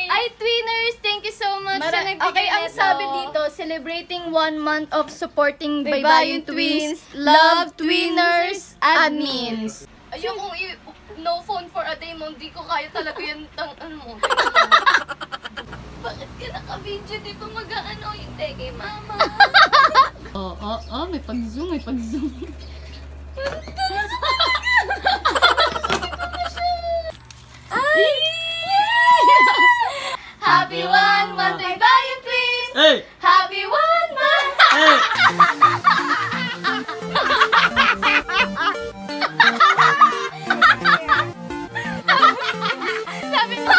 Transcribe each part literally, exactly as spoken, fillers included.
Ay, Twiners, thank you so much Mara sa nagbigay okay, ang nito. sabi dito, celebrating one month of supporting Baybayin Baybayin Twins, Twins, love love Twiners, admins. Ayokong i- no phone for a day mo, hindi ko kaya talaga yan, tang, ano mo. Bakit ka naka-video? Di ba mag-ano, hindi kay mama. Oo, oh, oh, oh, may pag-zoom, may pag-zoom. Ay! Happy one month, Baybayin Twins! Hey! Happy one month! Hey! Sabi mo!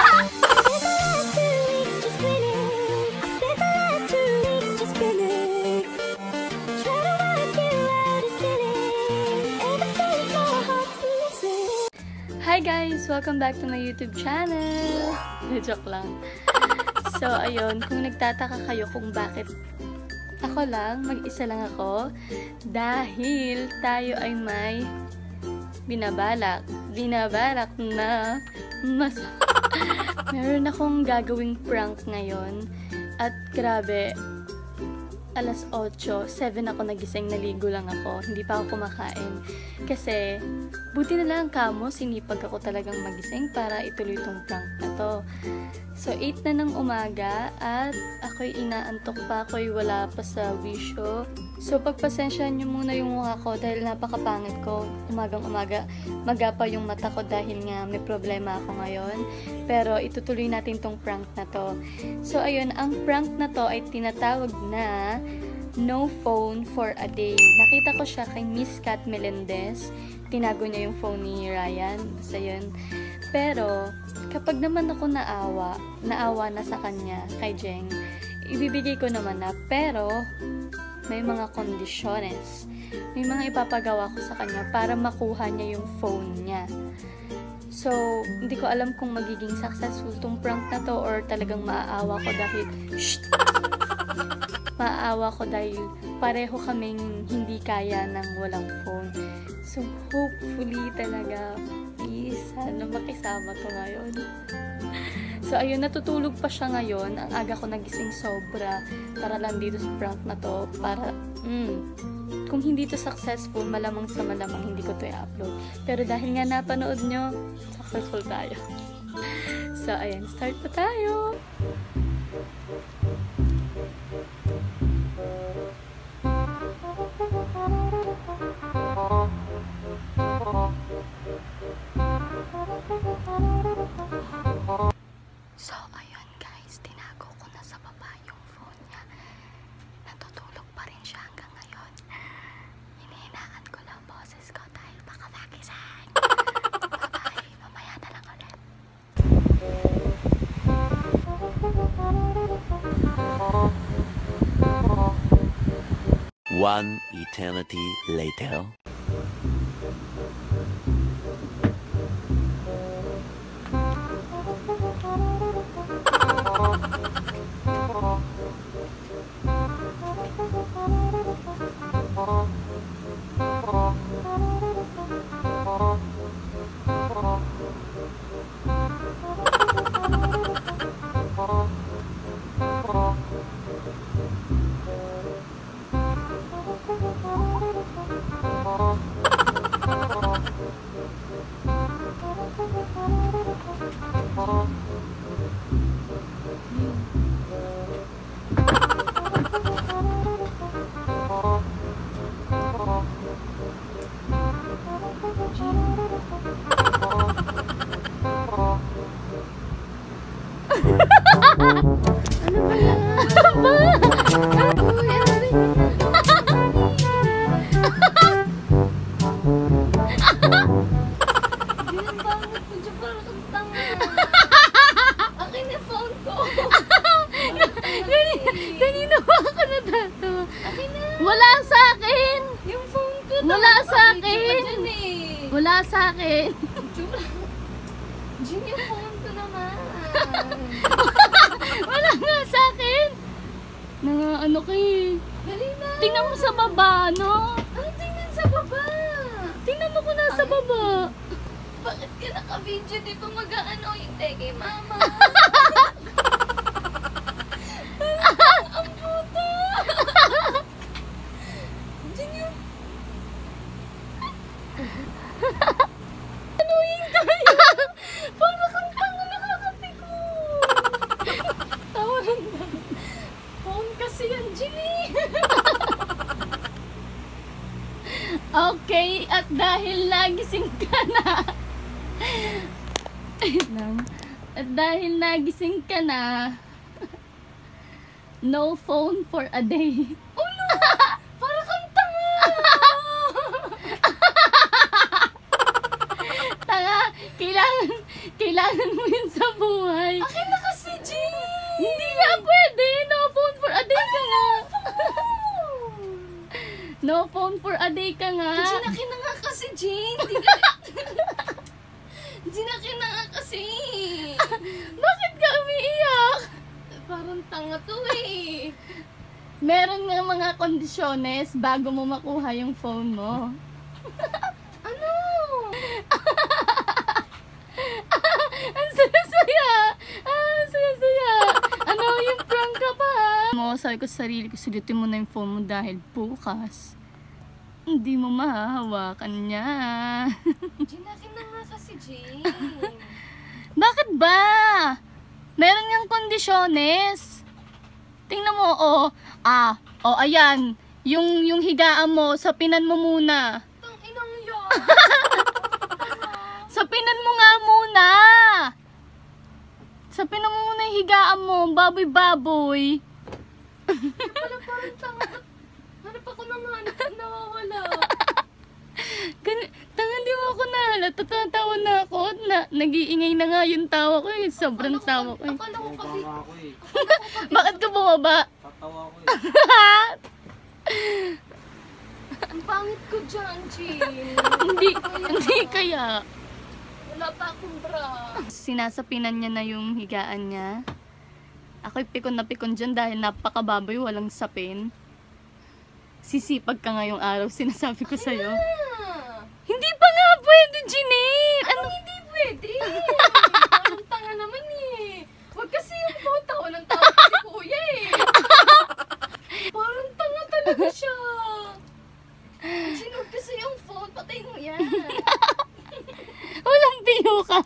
Hi guys! Welcome back to my YouTube channel! Joke lang. So, ayun, kung nagtataka kayo kung bakit ako lang, mag-isa lang ako, dahil tayo ay may binabalak. Binabalak na mas... Meron akong gagawing prank ngayon. At grabe, alas otso, seven ako nagising, naligo lang ako. Hindi pa ako kumakain. Kasi, buti na lang kamo, sinipag ako talagang magising para ituloy itong prank na to. So, eight na ng umaga at ako'y inaantok pa, ako'y wala pa sa wisyo. So, pagpasensyahan nyo muna yung mukha ko dahil napakapangit ko. Umagang umaga, magapa yung mata ko dahil nga may problema ako ngayon. Pero, itutuloy natin tong prank na to. So, ayun, ang prank na to ay tinatawag na no phone for a day. Nakita ko siya kay Miss Kat Melendez. Tinago niya yung phone ni Ryan. Basta yun. Pero, kapag naman ako naawa, naawa na sa kanya, kay Jeng, ibibigay ko naman na. Pero, may mga kondisyones. May mga ipapagawa ko sa kanya para makuha niya yung phone niya. So, hindi ko alam kung magiging successful tong prank na to or talagang maaawa ko dahil... Shh! Maaawa ko dahil pareho kaming hindi kaya ng walang phone. So, hopefully talaga, please, sana makisama ko ngayon. So, ayun, natutulog pa siya ngayon. Ang aga ko nagising sobra para lang dito sa prank na to. Para, mm, kung hindi to successful, malamang sa malamang hindi ko to i-upload. Pero dahil nga napanood nyo, successful tayo. So, ayun, start pa tayo! So, ayun guys, tinago ko na sa baba yung phone niya. Natutulog pa rin siya hanggang ngayon. Hinihinaan ko lang boses ko dahil baka magising. Bye-bye, mamaya na lang ulit. One eternity later. Ano ba yan? Uy, ano ba yan? Ginambangot ko dyan para sa tanga. Akin na phone ko. Kanina ba ako natatawa? Akin na. Wala sa akin! Yung phone ko. Wala sa Video akin. pa dyan eh. Wala sa akin! Jun, yung phone ko naman. Wala nga sa akin! Mga ano kayo. Dali na. Tingnan mo sa baba, no? Ano tingnan sa baba? Tingnan mo ko nasa baba. Bakit ka naka-video? Di ba mag-ano? Hindi kay mama. Okay, at dahil nagising ka na, ayun lang. At dahil nagising ka na, no phone for a day. Oh no! Para kang tanga! Tanga, kailangan, kailangan mo yun sa buhay. Akin na kasi, Jean! Hindi nga pwede, no phone for a day ka nga. No phone for a day ka nga. Jean, akin na nga kasi, Jean! Hindi ka... Jean, akin na nga kasi! Bakit ka umiiyak? Parang tanga to eh. Meron nga mga kondisyones bago mo makuha yung phone mo. Ano? Ang saya-saya! Ah, ang saya-saya! Ano, yung prank ka pa? Mo, sabi ko sa sarili ko, sulitin mo na yung phone mo dahil bukas hindi mo mahahawakan niya. Jean, akin na nga kasi, Jean. Bakit ba? Meron ngang kondisyones. Tingnan mo, oh. Ah, oh, ayan. Yung, yung higaan mo, sapinan mo muna. Tang inang yan. Sapinan mo nga muna. Sapinan mo muna yung higaan mo. Baboy-baboy. Pala parang tanga. Hanap ako ng hanap. Nawawala. Gan- Tanga, di mo ako nahala. Tatatawa na ako. Na, nag-iingay na nga yung tawa ko. Eh. Sobrang tawa ko. Eh. Akala ko kasi... Baba ako eh. Bakit ka bumaba? Tatawa ako eh. Ang pangit ko dyan, Jean. hindi, hindi kaya. Wala pa akong bra. Sinasapinan niya na yung higaan niya. Ako'y pikon na pikon dyan dahil napakababoy, walang sapin. Sisipag ka ngayong araw, sinasabi ko sa'yo. Ah, Hindi pa nga pwede, Jeanette! ano hindi pwede? Parang tanga naman eh. Huwag kasi yung phone tawa ng tawa si kuya eh. Parang tanga talaga siya. Jean, huwag kasi yung phone. Patay mo yan. Walang piyukan.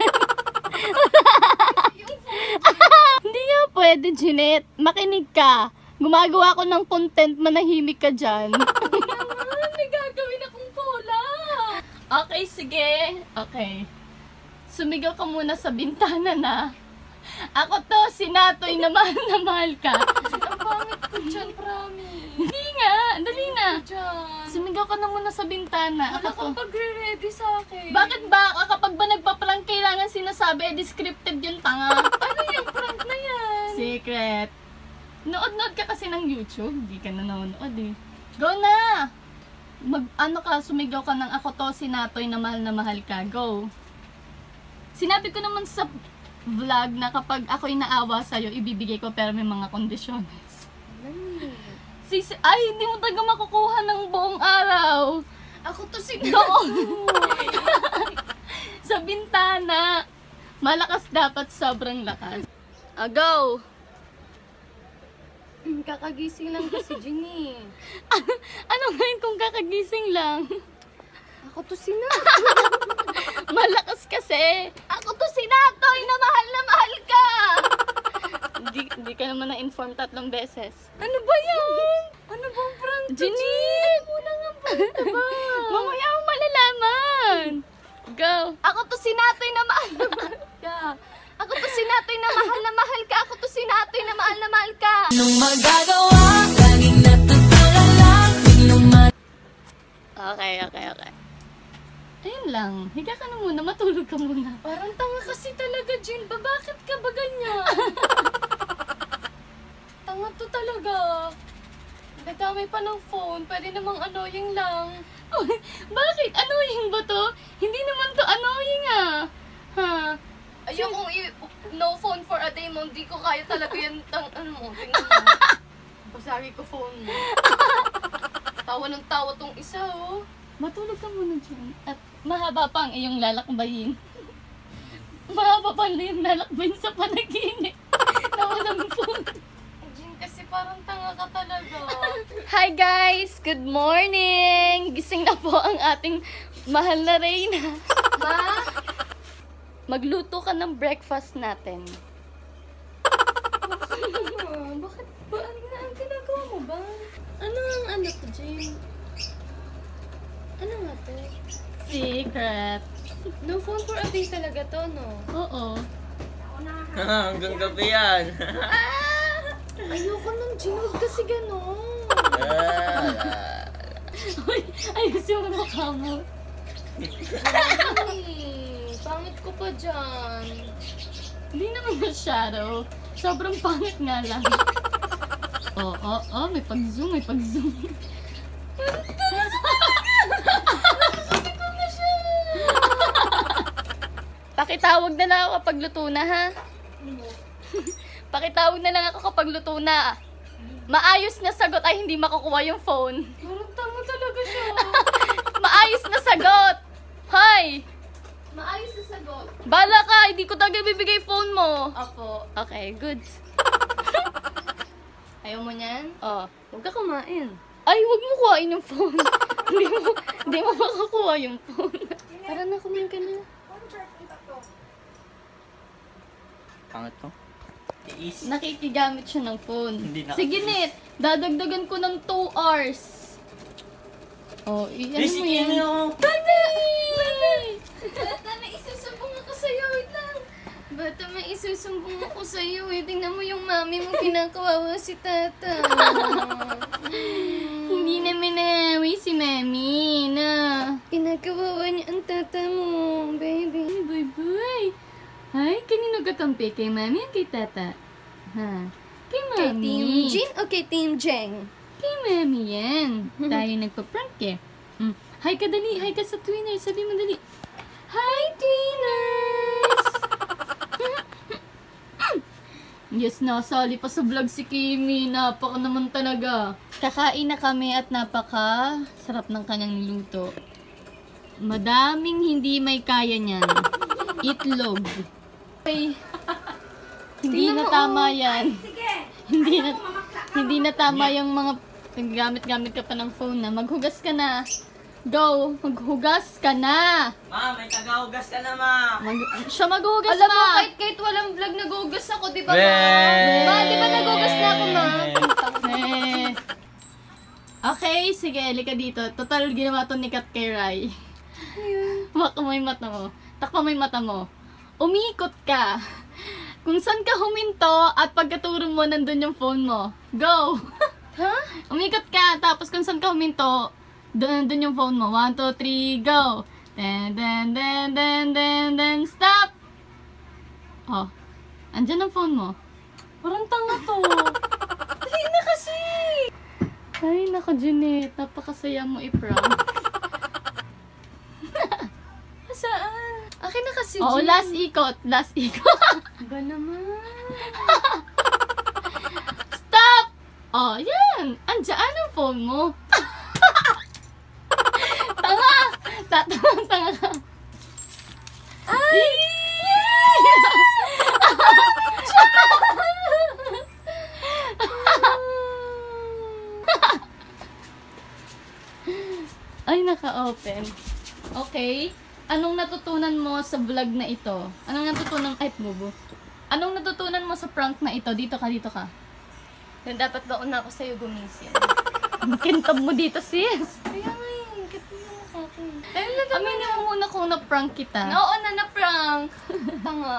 Yung phone. Hindi nga pwede, Jeanette. Makinig ka. Gumagawa ko ng content, manahimik ka dyan. Naman, may gagawin akong pola. Okay, sige. Okay. Sumigaw ka muna sa bintana na. Ako to, si Natoy na mahal na mahal ka. Ang pangit ko dyan, promise. Hindi nga, dali na. Dyan. Sumigaw ka na muna sa bintana. Wala Ako kang to. pagre-ready sa akin. Bakit ba kapag ba nagpa-prank kailangan sinasabi, eh, descripted yung tanga? Ano yung prank na yan? Secret. Nood-nood ka kasi ng YouTube. Hindi ka na nanonood eh. Go na! Mag, ano ka, sumigaw ka ng ako to, si Natoy na mahal na mahal ka. Go! Sinabi ko naman sa vlog na kapag ako'y naawa sa'yo, ibibigay ko pero may mga kondisyones. Sis, ay, hindi mo talaga makukuha ng buong araw. Ako to si Doon. Sa bintana. Malakas dapat, sobrang lakas. Ah, go! Kakagising lang kasi, Ginny. Ano ngayon kung kakagising lang? Ako to si Na. Malakas kasi. Ako to si Natoy na mahal na mahal ka. Hindi, hindi ka naman na-inform tatlong beses. Ano ba yan? Ano bang prank to, Ginny! Ay, muna nga prank na ba? Mamaya mo malalaman. Go. Ako to si Natoy na mahal na mahal ka. Ako to si Natoy na mahal na mahal ka. Ako to si Natoy na mahal na mahal ka. Anong magagawa? Laging natutulala. Inuman. Okay, okay, okay. Ayun lang. Higa ka na muna. Matulog ka muna. Parang tanga kasi talaga, Jin. Ba, bakit ka ba ganyan? Tanga to talaga. Nagdamay pa ng phone. Pwede namang annoying lang. Oh, bakit? Annoying ba to? Hindi naman to annoying ah. Ha? Ayokong i- no phone for a day mo. Hindi ko kaya talaga yan. Tang, ano mo, tingnan mo. Basagi ko phone mo. Tawa ng tawa tong isa, oh. Matulog ka muna dyan. At mahaba pa ang iyong lalakbayin. Mahaba pa ang iyong lalakbayin sa panaginip. Na walang phone. Jin, kasi parang tanga ka talaga. Hi guys! Good morning! Gising na po ang ating mahal na Reyna. Ma? Magluto ka ng breakfast natin. Ma, bakit ba? Ano na ang ginagawa mo ba? Ano ang ano to, Jin? Ano nga? to? Secret. No phone for a day talaga to, no? Oo. Hanggang gabi yan. Ayoko nang ginood kasi gano'n. Ah, Uy, ayos yung mukha mo. Ay, pangit ko pa dyan. Hindi naman masyado. Sobrang pangit nga lang. Oo, oh, oh, oh, may pag-zoom, may pag-zoom. Pakitawag na lang ako kapag luto na, ha? Pakitawag na lang ako kapag luto na. Maayos na sagot ay hindi makukuha yung phone. Parang tama talaga siya. Maayos na sagot! Hoy! Maayos na sagot. Bala ka! Hindi ko talaga bibigay phone mo. Apo. Okay, good. Ayaw mo niyan? Oh. Huwag ka kumain. Ay, huwag mo kuhain yung phone. Hindi mo, hindi mo makakuha yung phone. Tara na, kumain ka na. pangit ko. Tiis. Nakikigamit siya ng phone. Hindi na- Sige, Net. Dadagdagan ko ng two hours. Oh, i- ano mo Basikin yan? mo. Bata, may isusumbong ako sa'yo. Wait lang. Bata, may isusumbong ako sa'yo. Eh. Tingnan mo yung mami mo kinakawawa si tata. Hindi naman naaway si Mami na. Kinakawawa niya ang tata mo, baby. Ay, boy, boy. Ay, kanino kakampi? Kay Mami o kay Tata? Ha? Kay Kay Mami. Team Jin o kay Team Jeng? Kay Mami yan. Tayo nagpa-prank eh. Mm. Hi ka, dali. Hi ka sa twiners. Sabi mo, dali. Hi, twiners! Yes na, sali pa sa vlog si Kimi. Napaka naman talaga. Kakain na kami at napaka sarap ng kanyang niluto. Madaming hindi may kaya niyan. Itlog. Ay, hindi na tama yan. Hindi na, hindi na tama yung mga gamit-gamit ka pa ng phone na. Maghugas ka na. Go! Maghugas ka na! Ma, may tagahugas ka na, ma. Mag siya maghugas Alam mo, na! kahit, kahit walang vlog, nagugas ako, di ba, ma? Weh! Ma, di ba nagugas na ako, ma? Eh. Okay, sige, halika dito. Total, ginawa to ni Kat kay Rai. Maka mo yung mata mo. Takpa mo yung mata mo. Umikot ka. Kung saan ka huminto at pagkaturo mo, nandun yung phone mo. Go! Ha? Umikot ka, tapos kung saan ka huminto, doon nandun yung phone mo. One, two, three, go! Then, then, then, then, then, then, stop! Oh, andyan ang phone mo. Parang tanga to. Dali na kasi. Ay, naku, Jeanette. Napakasaya mo i-prank. Saan? Akin na kasi, Oo, Jin. last ikot. Last ikot. Ba naman? Stop! Oh, yan. Andiyan ang phone mo. Tanga! Tatanga, tanga ka. Ay! Ay, naka-open. Okay. Anong natutunan mo sa vlog na ito? Anong natutunan, ay, bubo. Anong natutunan mo sa prank na ito? Dito ka, dito ka. Na dapat ba una ako sa'yo gumising? Ang kintab mo dito, sis. Kaya nga yun, kapit mo ako. Aminin mo muna kung na-prank kita. Oo na na-prank. Tanga.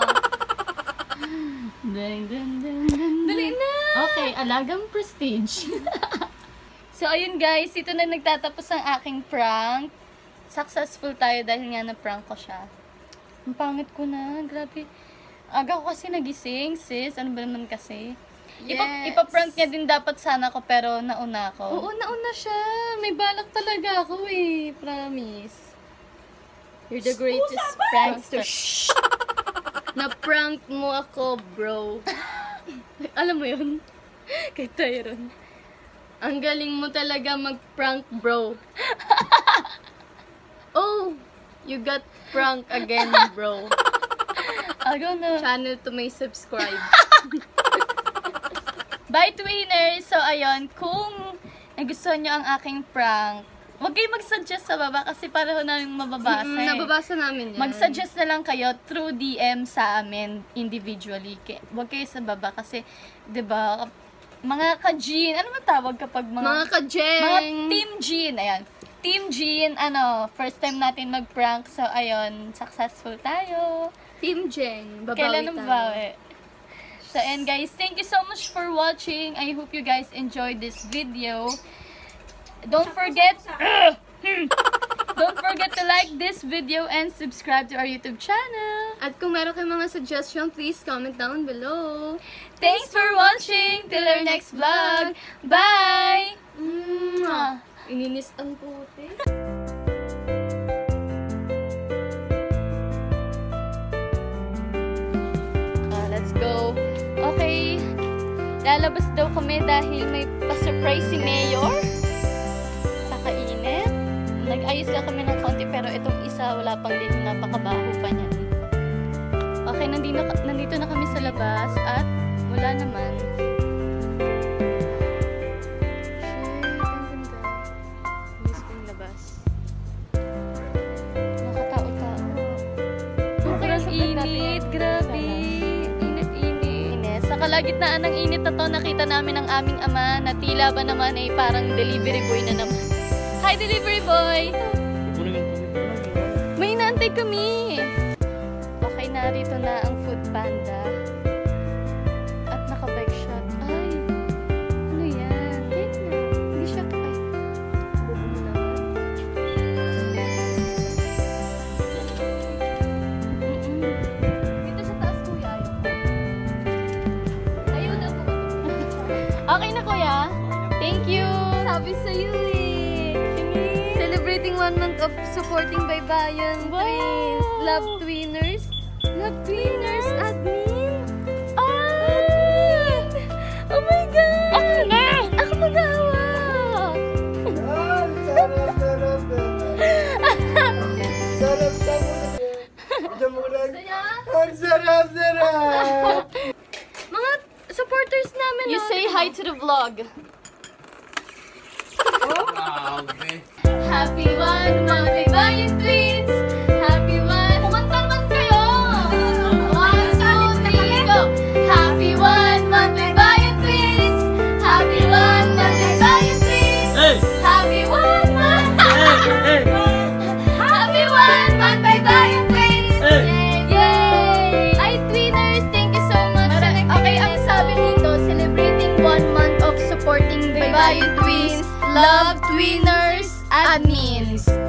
Dun, dun, dun, dun. Dali na! Okay, alagang prestige. So, ayun guys, ito na nagtatapos ang aking prank. Successful tayo dahil nga na-prank ko siya. Ang pangit ko na, grabe. Aga ko kasi nagising, sis. Ano ba naman kasi? Ipa, Yes. ipa-prank niya din dapat sana ko, pero nauna ako. Oo, nauna siya. May balak talaga ako eh. Promise. You're the greatest prankster. Shh! Na-prank mo ako, bro. Alam mo yun? Kay Tyron. Ang galing mo talaga mag-prank, bro. Oh, you got prank again, bro. Agaw na. Channel to may subscribe. Bye, Twiners! So, ayun, kung nagustuhan nyo ang aking prank, huwag kayo mag-suggest sa baba kasi pareho namin mababasa. Mm, eh. nababasa namin yan. Mag-suggest na lang kayo through D M sa amin individually. K- Huwag kayo sa baba kasi, di ba, mga ka-Jean, ano man tawag kapag mga... Mga ka-Jeng. mga Team Jean, ayan. Team Jean, ano, first time natin mag-prank. So, ayun, successful tayo. Team Jen, babawi Kailan tayo. ang bawi? So, and guys, thank you so much for watching. I hope you guys enjoyed this video. Don't forget, don't forget to like this video and subscribe to our YouTube channel. At kung meron kayong mga suggestion, please comment down below. Thanks for watching. Till our next vlog. Bye! Mwah! Ininis ang puti. Ah, let's go. Okay. Lalabas daw kami dahil may pa-surprise si Mayor. Kakainit. Nag-ayos lang kami ng konti pero itong isa wala pang din, napakabaho pa niya. Okay, nandito, nandito na kami sa labas at wala naman. Shit, ang ganda. Miss ko yung labas. Nakatao-tao. Sobrang init, grabe. Init-init. Sa kalagitnaan ng init na to, nakita namin ang aming ama na tila ba naman ay parang delivery boy na naman. Hi, delivery boy! May inaantay kami! Okay, narito na ang Food Panda. At naka-bike shot. Ay! Ano yan? Wait na. Hindi siya ka. Ay. Bubo mo naman. Mm-mm. Dito sa taas, kuya. Ayaw na po. Okay na, kuya. Thank you. Sabi sa'yo eh. Celebrating one month of supporting Baybayin Wow. Twins. Love Twinners. Love Twinners admin. Ah! Oh my God! Ako na! Ako mag-hawak! Sarap, sarap, sarap, sarap. Jamulan. Ang sarap, sarap. Mga supporters namin. You no? say hi to the vlog. Grabe. Happy one month, Baybayin Twins! Happy one... Kumanta naman kayo! One, two, three, go! Happy one month, Baybayin Twins! Happy one month, Baybayin Twins! Hey! Happy one month! Hey! Happy one month, Baybayin Twins! Hey! Yay! Ay, Twinners, thank you so much. Okay, ang sabi dito, celebrating one month of supporting Baybayin Twins, love Twinners, admins.